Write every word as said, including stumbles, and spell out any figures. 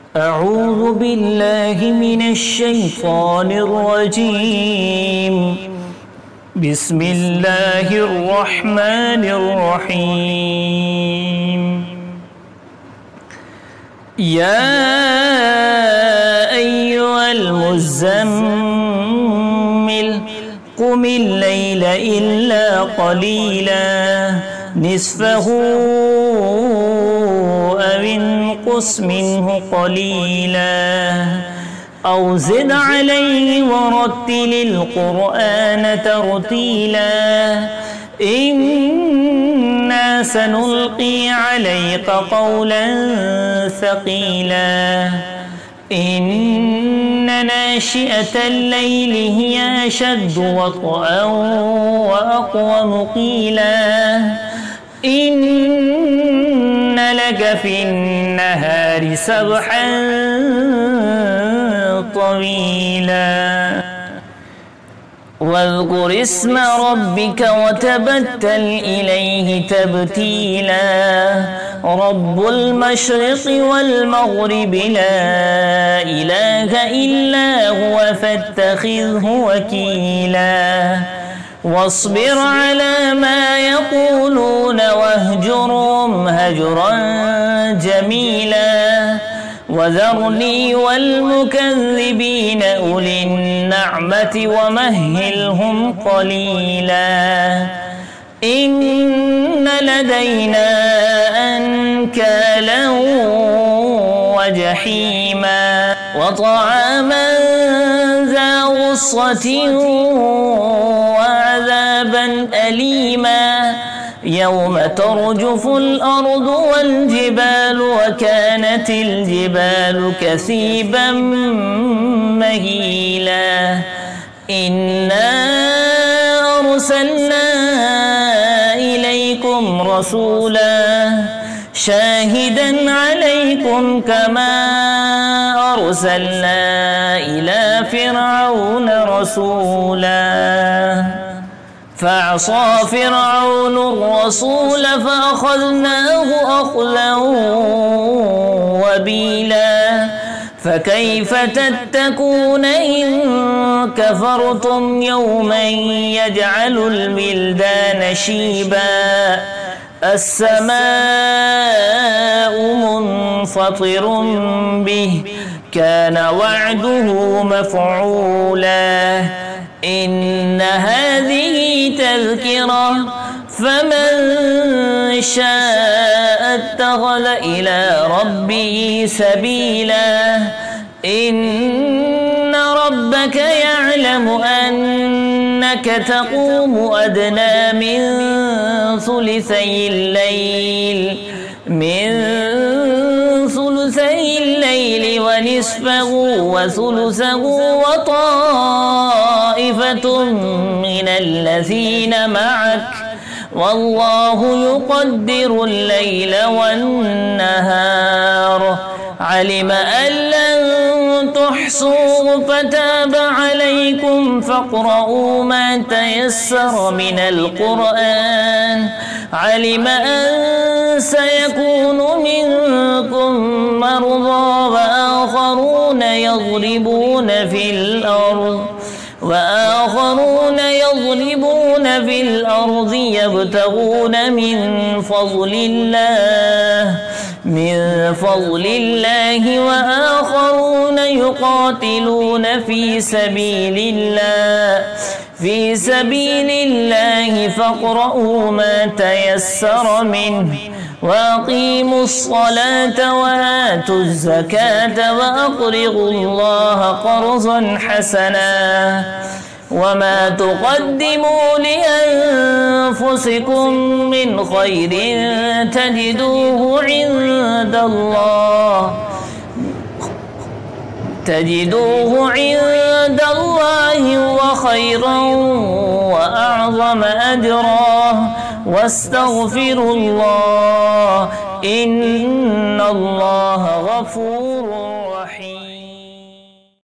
أعوذ بالله من الشيطان الرجيم. بسم الله الرحمن الرحيم. يا أيها المزمل قم الليل إلا قليلا نصفه أو انقص منه قليلا أو زد عليه ورتل القرآن ترتيلا إنا سنلقي عليك قولا ثقيلا إن ناشئة الليل هي أشد وطئا وأقوم قيلا إن لك في النهار سبحا طويلا واذكر اسم ربك وتبتل إليه تبتيلا رب المشرق والمغرب لا إله إلا هو فاتخذه وكيلا واصبر على ما يقولون واهجرهم هجرا جميلا وذرني والمكذبين أولي النعمة ومهلهم قليلا إن لدينا أنكالا وجحيما وطعاما ذا غصة وعذابا أليما يوم ترجف الأرض والجبال وكانت الجبال كثيبا مهيلا إنا أرسلنا إليكم رسولا شاهدا عليكم كما أرسلنا إلى فرعون رسولا فعصى فرعون الرسول فأخذناه أخذا وبيلا فكيف تتقون إن كفرتم يوما يجعل البلدان شيبا السماء منفطر به كان وعده مفعولا إن هذه تذكرة فمن شاء اتخذ إلى ربه سبيلا إن ربك يعلم أنك تقوم أدنى من ثلثي الليل من ثلثي الليل ونصفه وثلثه وطائفة من الذين معك والله يقدر الليل والنهار علم أن لن تحصوا فتاب عليكم فاقرؤوا ما تيسر من القرآن علم أن سيكون منكم مرضى وآخرون يضربون في الأرض وآخرون يضربون في الأرض يبتغون من فضل الله من فضل الله وآخرون يقاتلون في سبيل الله في سبيل الله فاقرؤوا ما تيسر منه وأقيموا الصلاة وآتوا الزكاة وأقرضوا الله قرضا حسنا وما تقدموا لأنفسكم من خير تجدوه عند الله تجدوه عند الله وخيرا وأعظم أجرا واستغفروا الله إن الله غفور